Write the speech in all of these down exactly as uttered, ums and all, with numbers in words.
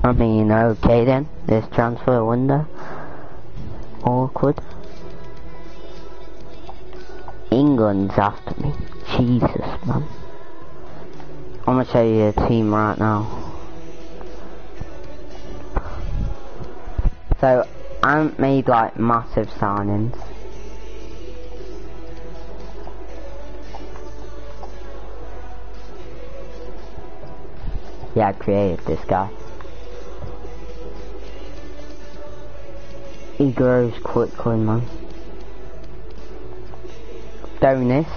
I mean, okay then, this transfer window. Awkward. England's after me. Jesus, man. I'm gonna show you a team right now. So, I haven't made like massive signings. Yeah, I created this guy. He grows quickly, man. Donis.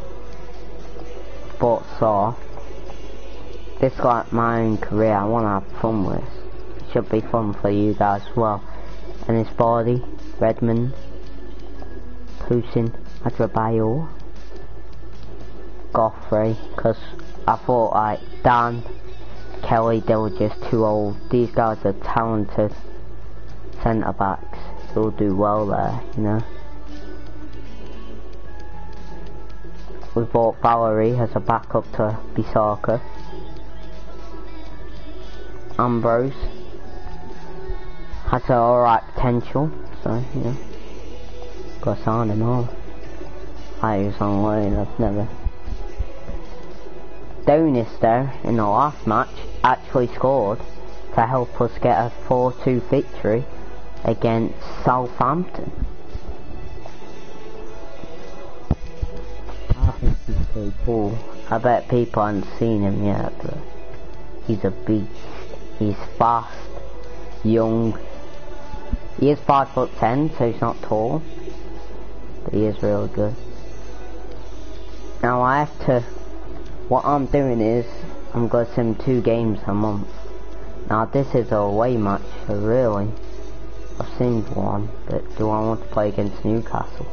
But saw. This is like my own career. I want to have fun with this. It should be fun for you guys as well. And his body, Redmond, Putin, Adrabayor, Goffrey, because I thought like Dan, Kelly, they were just too old. These guys are talented centre backs. They'll do well there, you know. We bought Valerie as a backup to Bisaka. Ambrose has an alright potential, so you know, got to sign him all. I was on loan, I've never. Donis there in the last match actually scored to help us get a four two victory against Southampton. I think he's pretty cool. I bet people haven't seen him yet, but he's a beast. He's fast, young. He is five foot ten, so he's not tall, but he is really good. Now I have to. What I'm doing is I'm going to sim two games a month. Now this is a away match, so really I've simmed one, but do I want to play against Newcastle?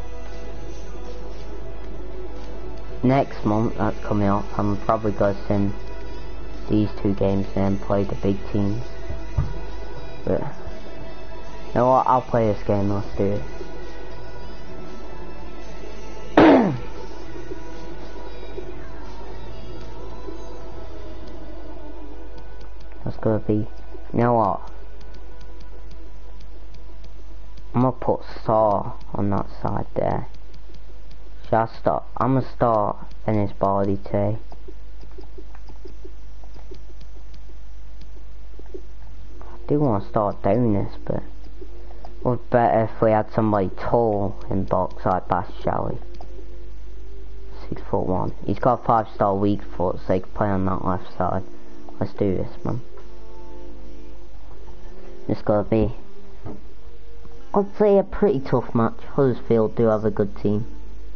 Next month that's coming up, I'm probably going to sim these two games and then play the big teams. But you know what, I'll play this game, let's do it. That's gonna be, you know what, I'm gonna put Star on that side there. Should I start? I'm gonna start in his body today. I do want to start doing this, but it would be better if we had somebody tall in box like Bash Shally. Six foot one. He's got a five star weak foot, so he can play on that left side. Let's do this, man. It's gotta be, I'd say, a pretty tough match. Huddersfield do have a good team.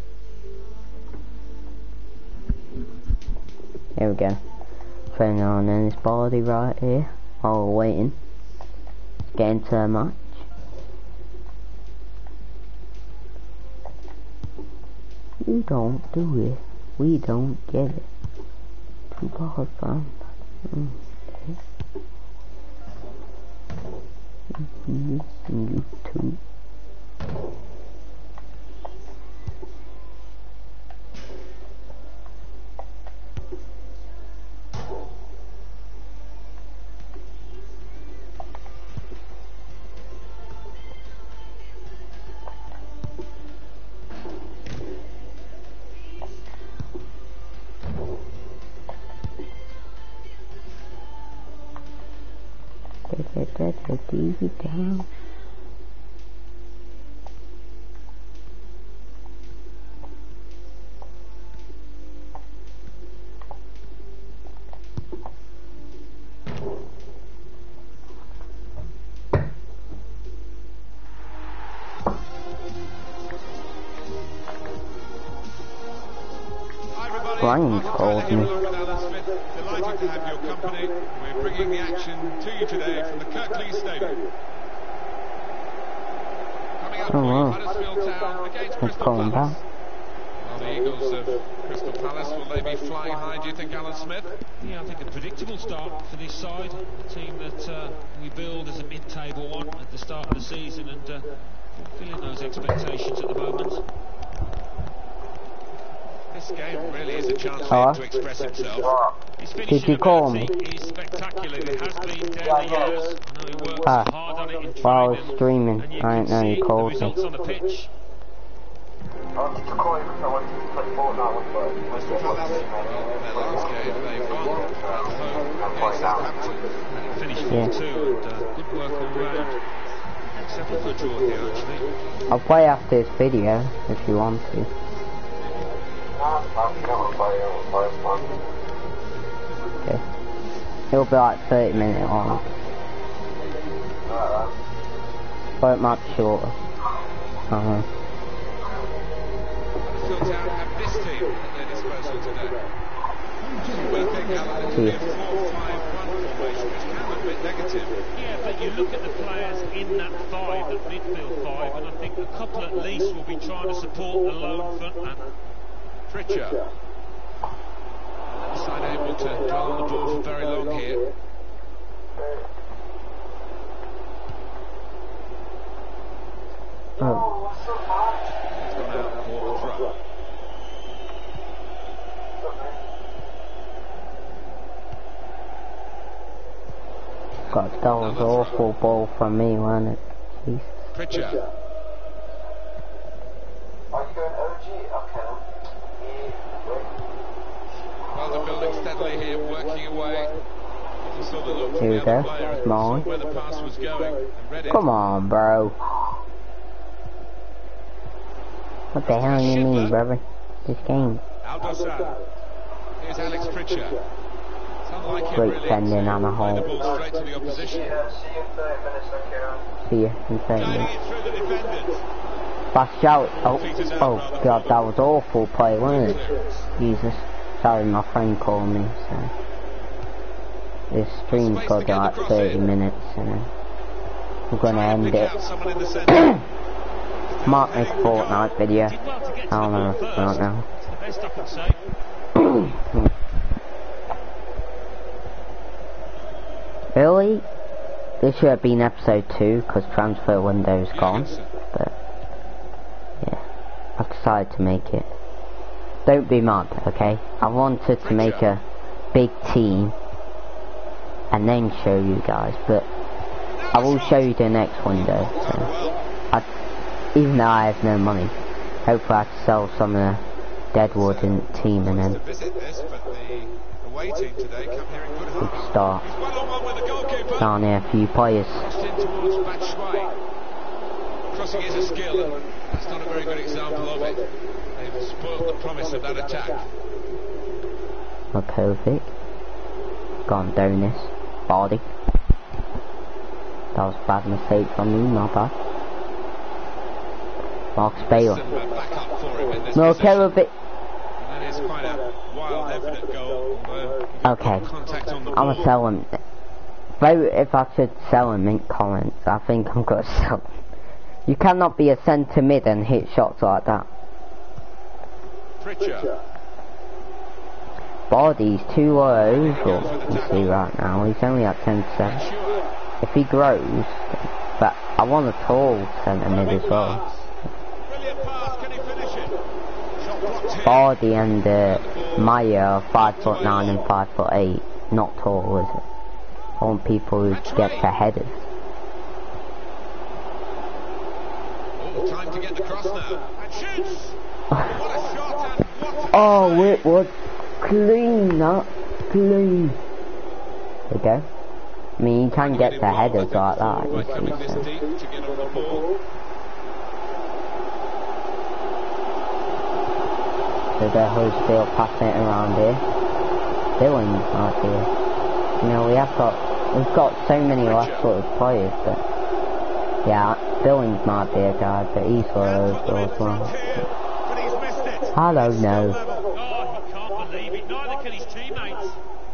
Here we go. Putting on in his body right here while we're waiting. Let's get into the match. You don't do it. We don't get it. Too bad, fam. Mm, okay. You and you too. The T V down. Brian's called me. Delighted to have your company. We're bringing the action to you today from the Kirklees Stadium. Coming up Oh, for you, wow. Huddersfield Town against It's Crystal going Palace. back. Well, the Eagles of Crystal Palace, will they be flying high, do you think, Alan Smith? Yeah, I think a predictable start for this side. A team that uh, we build as a mid-table one at the start of the season, and uh, fulfilling those expectations at the moment. This game really is a chance for Hello? him to express himself. His Did finishing you call me? ability is spectacular. regularly. It has been down the years. I know he works Ah, hard on it in training. while I was streaming, and you I can didn't know see you the called me. results on the pitch. Well, their last game they won at home against Southampton. And it finished Yeah. four two, and uh, good work all round. Settled for a draw here, actually. I'll play after this video if you want to. Okay. It'll be like thirty minutes long. Or it might be shorter. Uh-huh. Huddersfield Town have this team at their disposal today. Well, I think Alan, it could be a four five one formation, which can look a bit negative. Yeah, but you look at the players in that five, that midfield five, and I think a couple at least will be trying to support the lone frontman. Pritchard. Side able to dwell on the ball for very long here. Oh. It's gone out for a throw. God, that was an awful ball from me, wasn't it? Jeez. Pritchard. Are you going O G? Okay. Well, they're building steadily here, working away. You saw the look from Here we the other go. player and Come on. saw where the pass was going and read it. Come on, bro. What the hell do you mean, brother? This game. Aldosan. Here's Alex Pritchard. It's unlike him Great really sending to on a play the hole. ball straight to the opposition. Yeah, see you in thirty minutes, thank you. See ya in thirty Guiding minutes. it through the defenders. Fast shout. Oh, oh god, that was awful play, wasn't it? Jesus. Sorry, my friend called me, so. This stream's got to go like thirty minutes, and then we're gonna Try and end pick it. out someone in the centre. Might make a Fortnite video. Did well to get to I don't the know, ball I don't know. first. It's the best I can say. Really? This should have been episode two, because transfer window's gone. But, yeah. I decided to make it. Don't be mad, okay? I wanted to make a big team, and then show you guys, but I will show you the next window. So. I, even though I have no money. Hopefully I can sell some of the Deadwood in team and then To visit this, but the away team today come here in good we heart. can start He's well on one with the goalkeeper. down here a few players. Crossed in towards Batshuayi. Crossing is a skill, and that's not a very good example of it. They've spoiled the promise of that attack. Makovic. Gone down this. Body. That was a bad mistake from me, not bad. Marcus Baylor. Some, uh, backup for him in this Makovic. possession. That is quite a wild, definite goal. although Okay. Contact on the I'm ball. gonna sell him. Vote if I should sell him in comments. I think I'm gonna sell him. You cannot be a centre mid and hit shots like that. Pritchard. Body's too low, you can see right now. He's only at ten percent. Batshuayi. If he grows, but I want a tall centre mid as well. Brilliant pass, can he finish it? Shot blocked here. Body and uh, Maya are five foot nine and five foot eight. Not tall, is it? I want people who get to headers. Oh, time to get the cross now. And shoots! What a shot and what a Oh, play. it was clean, that clean. There we go. I mean, you can get to headers like that. By You coming this see, so. deep to get on the ball. So the whole still passing it around here. Billings right here. You know, we have got, we've got so many left-footed players, but yeah, Billings might be a guy, but he's one of those as well. But he's missed it. I don't know. Oh, he can't believe it. Neither can his teammates.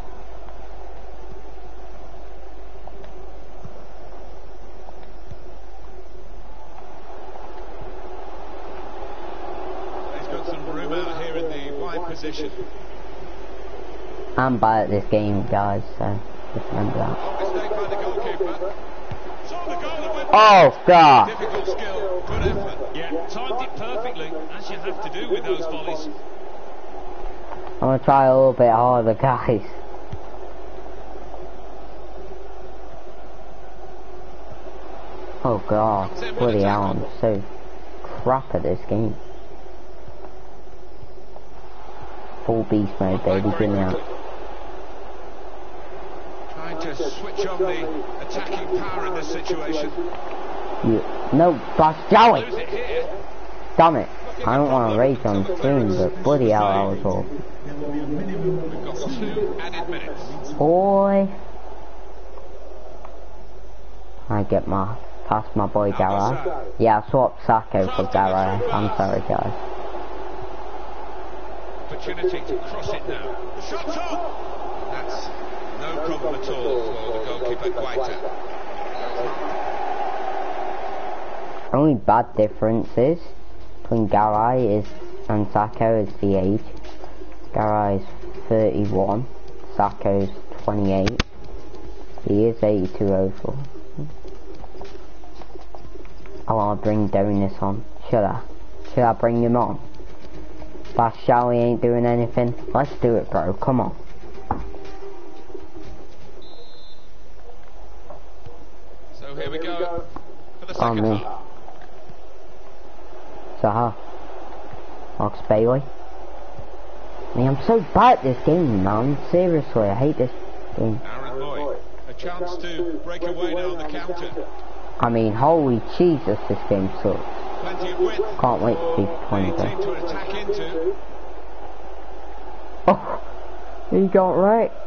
He's got some room out here in the wide position. I'm bad at this game, guys, so just remember that. Oh, mistake by the goalkeeper. Saw the goal and went Oh, God! difficult skill, good effort. Yeah, timed it perfectly, as you have to do with those volleys. I'm gonna try a little bit harder, guys. Oh god, bloody hell, I'm so crap at this game. Full beast mode, baby, give me out. Trying to switch on the attacking power in this situation. You, no, that's Joey! Lose it here. Damn it. I don't want to rage on stream, but bloody hell, I was all. We've got two added minutes. Boy. I get my, past my boy Garay. Yeah, I swapped Sacco for Garay. I'm sorry, guys. Opportunity to cross it now. Shot on! That's no problem at all for the goalkeeper, Guaita. Only bad difference is between Garay is and Sacco is the age. Garay is thirty-one, Sacco is twenty-eight. He is eighty-two overall. I want to bring Donis on. Should I? Should I bring him on? But Shally ain't doing anything. Let's do it, bro. Come on. So here we go for the second On half. Zaha. Max Bailey. I mean, I'm so bad at this game, man. Seriously, I hate this game. Aaron Lloyd, a chance to break away now on the counter. I mean, holy Jesus, this game sucks. Plenty of width. Can't wait to be twenty. For the team to attack into. Oh, he got wrecked.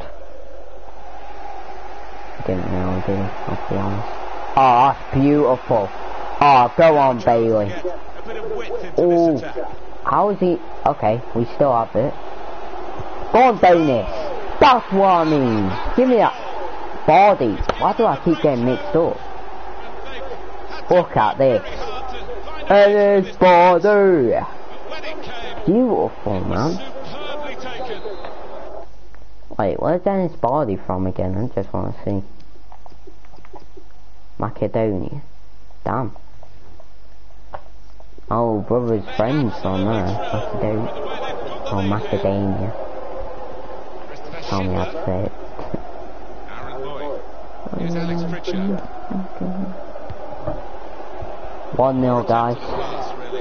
Didn't really do, I'll be honest. Oh, that's beautiful. Oh, go on, Bailey. Get a bit of width into Oh, this attack. how is he? Okay, we still have it. Go on, Donis. That's what I mean. Give me that body. Why do I keep getting mixed up? Look at this. And this body. Beautiful, man. Superbly taken. Wait, where's Dennis Body from again? I just want to see. Macedonia. Damn. Oh, brother's friends on there. Macedonia. Oh, Macedonia. Tell me how to say it. Aaron Lloyd. Here's Alex Pritchard. one nil, guys. Class, really.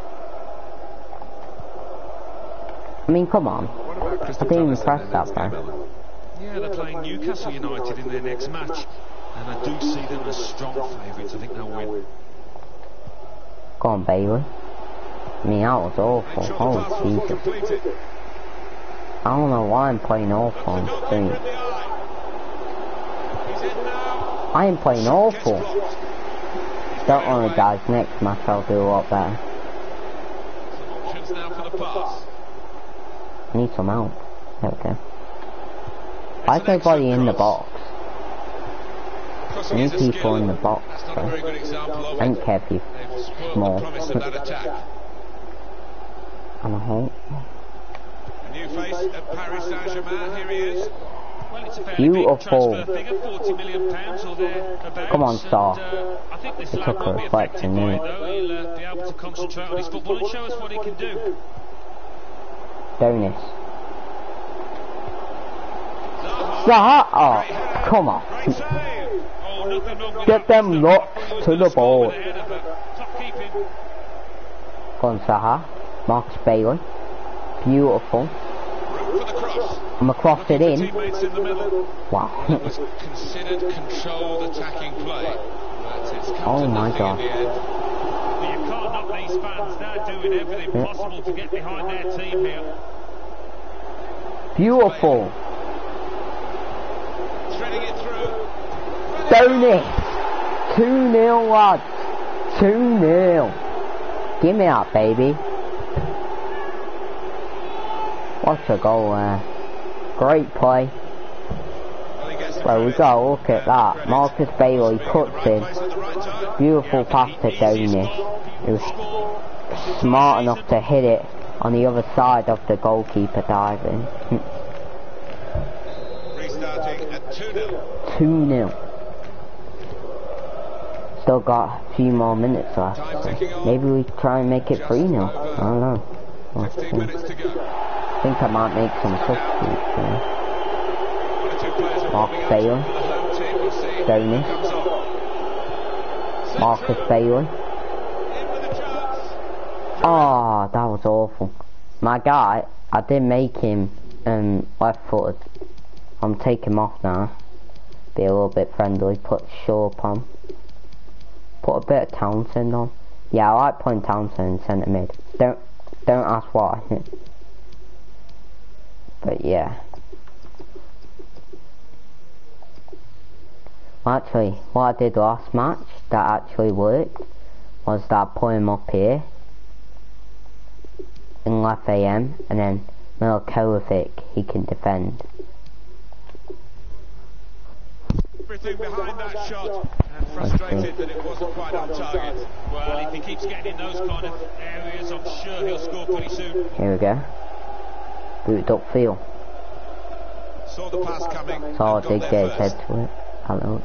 I mean, come on. What about I Crystal didn't even Palace press in that, their next game, bro. Alan? Yeah, they're playing Newcastle United in their next match, and I do see them as strong favourites. I think they'll win. Go on, Bailey. I mean, that was awful. Shot the Holy pass before Jesus. completed. I don't know why I'm playing awful on Goalkeeper stream. in the eye. He's in now. I am playing Gets awful. blocked. Don't worry, guys. Next match I'll do a lot better. Some options now for the pass. I need some help. There we go. Why is nobody in the box? I need people in the box, That's not a bro. very good example of I it. don't care if you're They've spoiled small. the promise of that attack. And a hole. A new face at Paris Saint-Germain. Here he is. Well, it's a fairly Beautiful. big transfer figure, forty million pounds or thereabouts. Come on, Star. And, uh, I think this He lad took a won't be reflection, affected by it, didn't though. He'll uh, be able to concentrate on his football and show us what he can do. Donis. Zaha. Zaha! Oh, Great header. come on. Great save. Oh, nothing wrong with Get that. them He's looks not- to he's the gonna score ball. with a header, but top keeping. Go on, Zaha. Marcus Bailey. Beautiful. Room for the cross. I'm gonna cross it in. Teammates in the middle. Wow. It was considered controlled attacking play, but it's come Oh to my nothing God. in the end. Well, you can't knock these fans. They're doing everything Yeah. possible to get behind their team here. Beautiful. Threading it through. Donis. two nil, lads. two nil. Give me that, baby. What a goal there. Great play. Well, he gets the Well, we credit. gotta look at that. Marcus Bailey cuts in. Place at the right time. Beautiful pass to Donis. He was smart enough to hit it on the other side of the goalkeeper diving. Restarting at two nil. two nil. Still got a few more minutes left. Time ticking on. Maybe we try and make it three nil. I don't know. We'll fifteen see. minutes to go. I think I might make some substitutes. You know. One or two players are Mark warming up Bailey. for the home team. We'll see Donis. who comes on. Marcus Bailey. Oh, that was awful. My guy, I did make him um, left-footed. I'm taking him off now. Be a little bit friendly. Put Shaw on. Put a bit of Townsend on. Yeah, I like putting Townsend in centre mid. Don't don't ask why. But yeah. Well, actually, what I did last match that actually worked was that I put him up here in left A M, and then Milikovic, he can defend. Everything behind that shot, and frustrated that it wasn't quite on target. Well, if he keeps getting in those kind of areas, I'm sure he'll score pretty soon. Here we go. Booted upfield. Saw the pass coming. So I did get his head to it. Hello.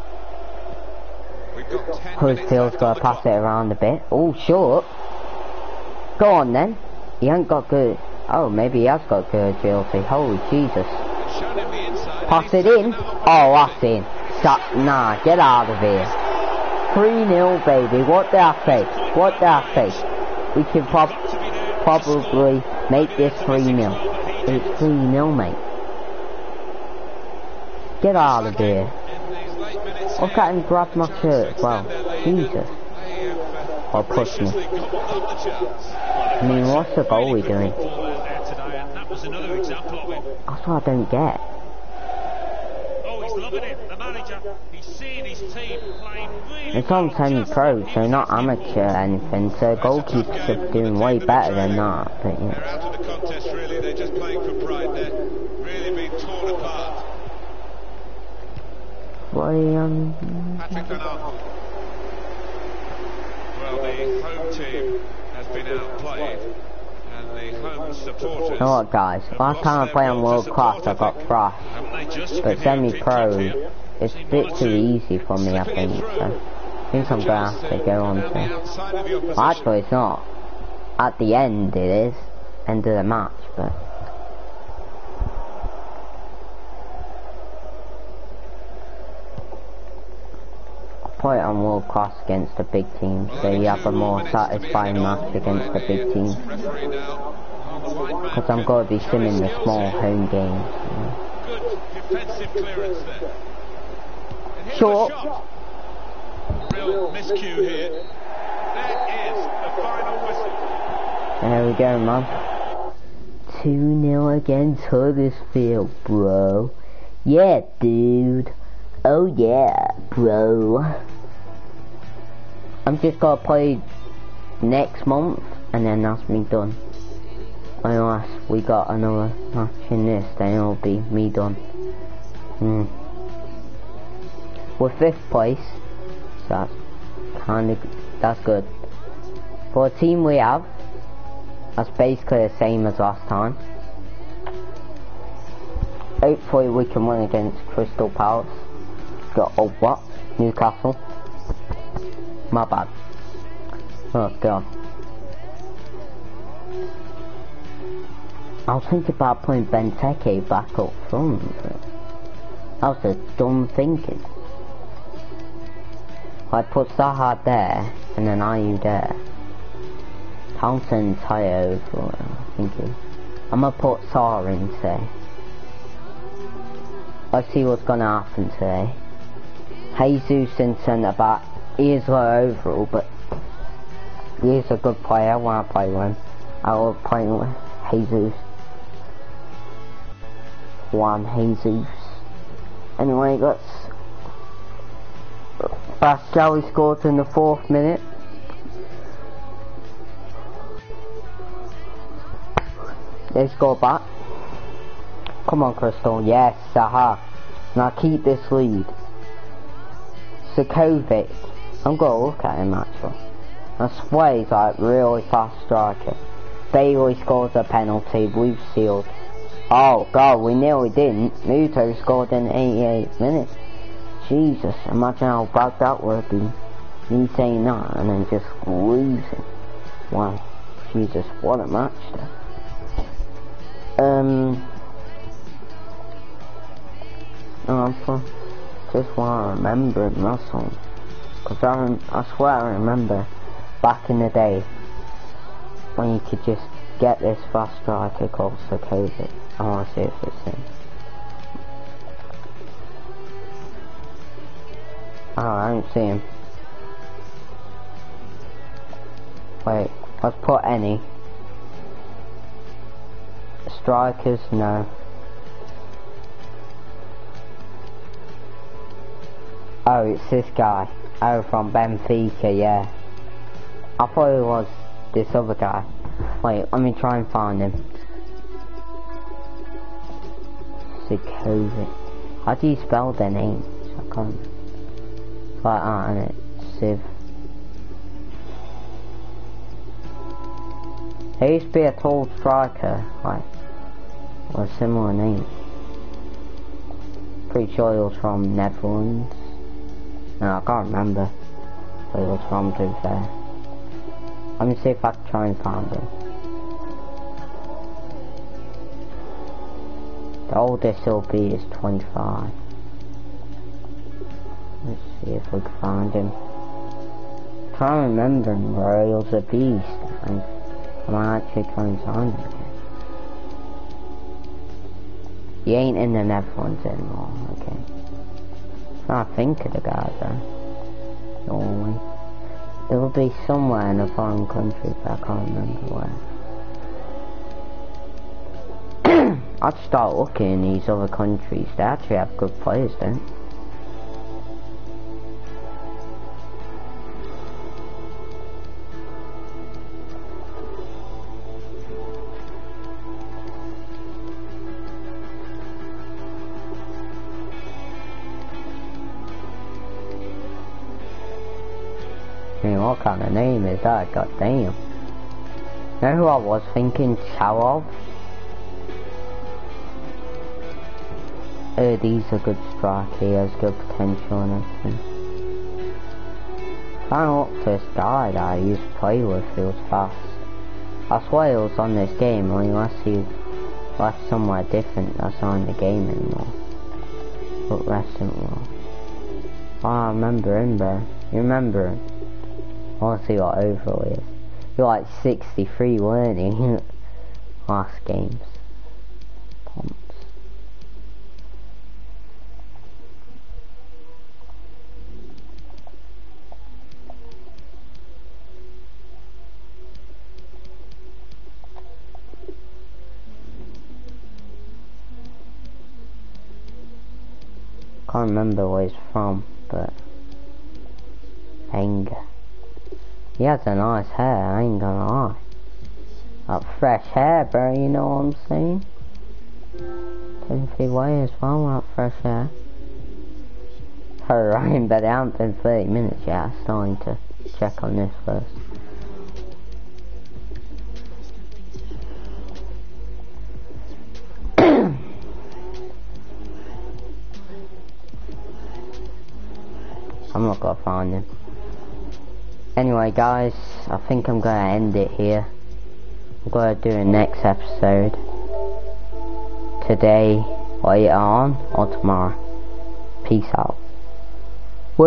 Huddersfield's got to pass it around a bit. Oh, short. Go on then. He ain't got good. Oh, maybe he has got good agility. Holy Jesus. Pass it in. Oh, that's in. Stop. Nah, get out of here. three nil, baby. What did I say? What did I say? We can prob probably make this three nil. It's three nil, mate. Get out of here. Look at him grab my shirt as well. Jesus. Or push me. I mean, what's the goalie doing? That's what I don't get. Oh, he's loving it. The manager, he's seeing his team playing really It's on semi-pro, so not amateur or anything, so goalkeepers are doing way better than that, but yeah. They're out of the contest, really. They're just playing for pride. They're really being torn apart. William. Patrick Van Arnold. Well, the home team has been outplayed, and the home supporters. You know what, guys? Last time I played on World Class, I got thrashed. But semi-pro, it's a bit too easy for me, I think. So I think I'm gonna have to go on to. Well, actually, it's not. At the end, it is. End of the match, but. Play it on World Class against the big team, so you have a more satisfying match against the big team. Because I'm going to be simming the small home games. Good defensive clearance there. Short. Real miscue here. There is the final whistle. There we go, man. two nil against Huddersfield, bro. Yeah, dude. Oh yeah, bro. I'm just gonna play next month, and then that's me done. Unless we got another match in this, then it'll be me done. Hmm. We're fifth place, so that's kinda, that's good. For the team we have, that's basically the same as last time. Hopefully we can win against Crystal Palace. Got, oh what? Newcastle. My bad. Oh god. I was thinking about putting Benteke back up front, but that was a dumb thinking. I put Zaha there, and then Ayew there. Townsend high over, I'm thinking. I'm gonna put Saar in today. Let's see what's gonna happen today. Jesus in centre back. He is low overall, but he is a good player. I want to play with him. I love playing with Jesus. Juan Jesus. Anyway, let's. Pascal scored in the fourth minute. They score back. Come on, Crystal. Yes, Zaha. Now keep this lead. Sukovic. I'm gonna look at him actually. I swear he's like really fast striker. Bailey scores a penalty. We've sealed. Oh god, we nearly didn't. Muto scored in eighty-eighth minute. Jesus, imagine how bad that would be. Me saying that and then just losing. Wow. Jesus, what a match there. Um. No, I'm for, just want to remember it, that's all. Cause I, rem I swear I remember back in the day when you could just get this fast striker called Sokovic. I wanna see if it's him. Oh, I don't see him. Wait, let's put any. Strikers, no. Oh, it's this guy. Oh, from Benfica, yeah. I thought it was this other guy. Wait, let me try and find him. Sikovic. How do you spell their names? I can't. Like that, and it's Civ. There used to be a tall striker, like, with a similar name. Pretty sure he was from Netherlands. No, I can't remember where he was from, to be fair. Let me see if I can try and find him. The oldest he'll be is twenty-five. Let's see if we can find him. I'm trying to remember him, bro. He was a beast. And I might actually try and find him again. He ain't in the Netherlands anymore, okay. I think of the guy though. Normally. It will be somewhere in a foreign country, but I can't remember where. I'd start looking in these other countries. They actually have good players, don't they? I mean, what kind of name is that? God damn. You know who I was thinking? Chalov? Uh, he's a good striker, he has good potential and everything. I look for this guy that I used to play with, he was fast. I swear he was on this game, or unless he left somewhere different that's not in the game anymore. But recently. Oh, I remember him, bro. You remember him? I want to see what overall is. You're like sixty-three, weren't you? Last games. Ponce. Can't remember where he's from, but anger. He has a nice hair, I ain't gonna lie. Like fresh hair, bro, you know what I'm saying? twenty-three way as well, like fresh hair. Alright, but it hasn't been thirty minutes yet, I'm starting to check on this first. I'm not gonna find him. Anyway guys, I think I'm gonna end it here. I'm gonna do a next episode today, later on, or tomorrow. Peace out.